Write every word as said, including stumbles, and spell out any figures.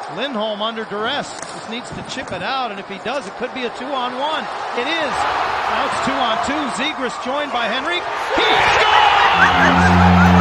Lindholm under duress. Just needs to chip it out, and if he does, it could be a two-on-one. It is. Now it's two-on-two. Zegras joined by Henry. He scores!